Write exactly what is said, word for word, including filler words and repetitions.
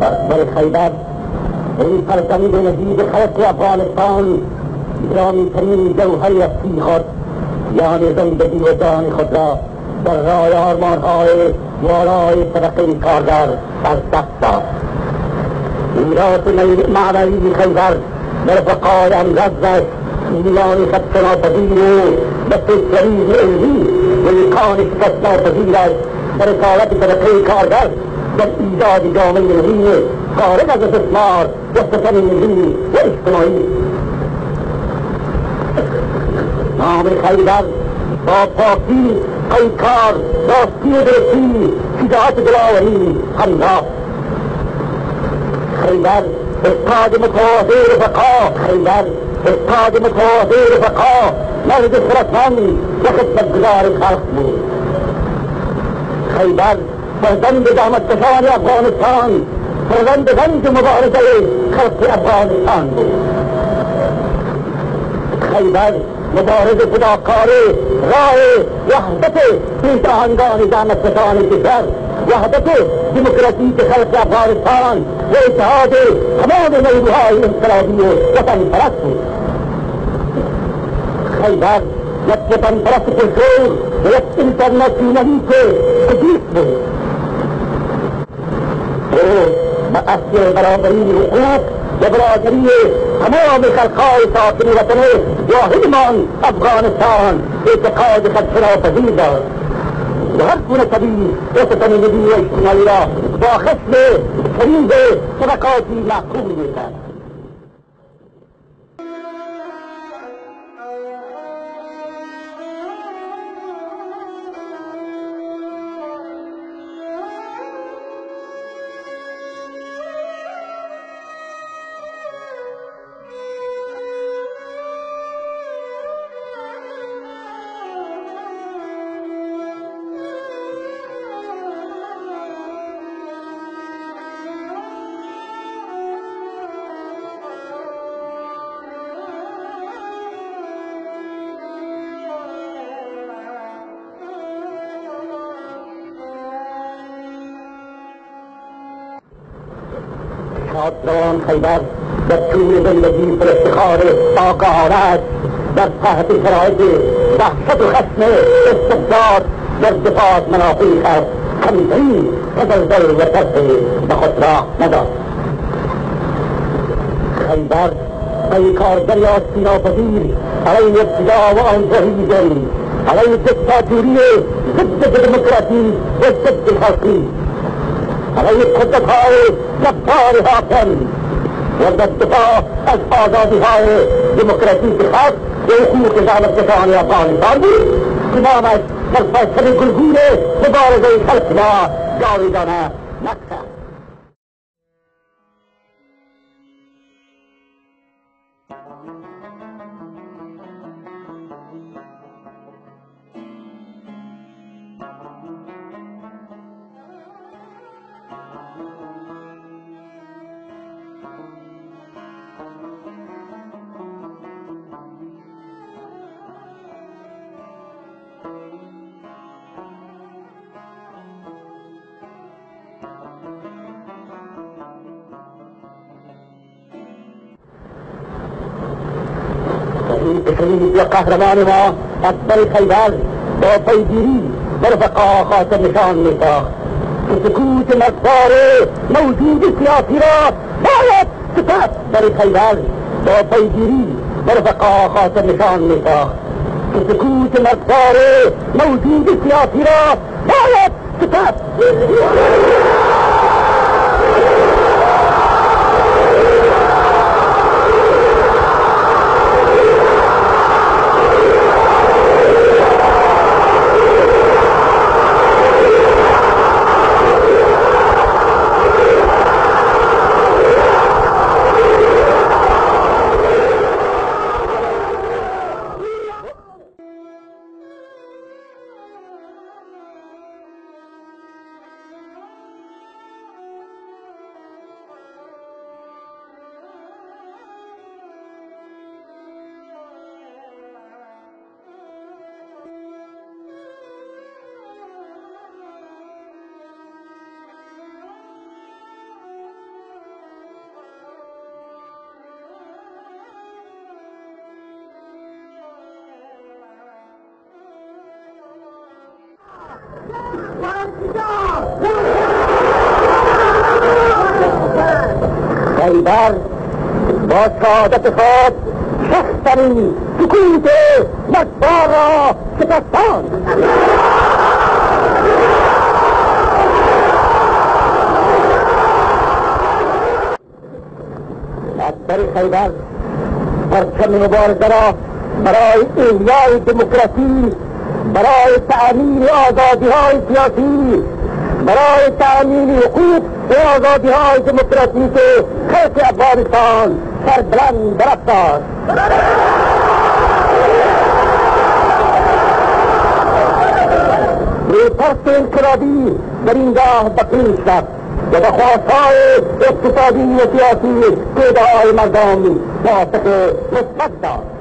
اکبر خیبر این فرزند نجیب خلق افغانستان گرامی ترین جوهری از خود یعنی زندگی و جان خود را در راه آرمانهای والای طبقه کارگر از دست داد. میراث معنوی خیبر در بقای امرزش میان خط ناپذیر و بسیطریز علمی و امکان شکست ناپذیرش در رسالت طبقه کارگر در ایجاد جامعه نوین خارج از استثمار و ستم ملی و اجتماعی. نام خیبر با پاکی، پیکار، راستی و درستی، شجاعت دلاوری همراه. خیبر استاد متواضع رفقا، خیبر استاد متواضع رفقا، مرد خردمند و خدمتگزار خلق بود. خیبر فرزند زحمتکشان افغانستان، فرزند رنج مبارزه خلق افغانستان بود. خیبر مبارز فداکار راه وحدت پیشاهنگان زحمتکشان کشور، وحدت دموکراتیک خلق افغانستان و اتحاد تمام نیروهای انقلابی وطن پرست بود. خیبر یک وطن پرست پرشور و یک انترناسیونالیست حدیث بود. او به اصل برابری حقوق و برادری تمام خلقهای ساکن وطن واحدمان افغانستان اعتقاد خودشناپذیر داشت و هر گونه طبیعی و ستمگی و اجتماعی را با خشم شدید طبقاتی محکوم می‌کرد. شادروان خیبر در طول زندگی پر افتخار آگاهانه‌اش در تحت شرایط وحشت و خشم استبداد در دفاع از منافع خلق کمترین تزلزل و ترس به خود راه نداد. خیبر پیکارگری آستیناپذیر علیه ابتدا و آنتوهیزم، علیه دیکتاتوری ضد دموکراسی و ضد خلقی، علیه قدرت‌های جبار حاکم و در دفاع از آزادی‌های دموکراتیک خلق و حقوق زحمتکشان افغانستان بود که نامش در فیصله گلگون مبارزه خلق ما جاویدانه نقش است. شهید و قهرمان ما اکبر خیبر با پیگیری بر رفقا خاطر نشان می‌ساخت که سکوت مردار موجود سیاسی را باید شکست. در خیبر با پیگیری بر رفقا خاطر نشان می‌ساخت که سکوت مردار موجود سیاسی را باید شکست. خیبر با شهادت خود شخصی سکوت مرگبار را شکستاند. اکبر خیبر پرچم مبارزه را برای احیای دموکراسی، برای تأمین آزادی های سیاسی، برای تأمین حقوق و آزادی های دموکراتیک خلق افغانستان سربلند برافراخت. رویپرست انقلابی در این راه بقیل شد و به خواستهای اقتصادی و سیاسی توده های مردم موافق مثبت داد.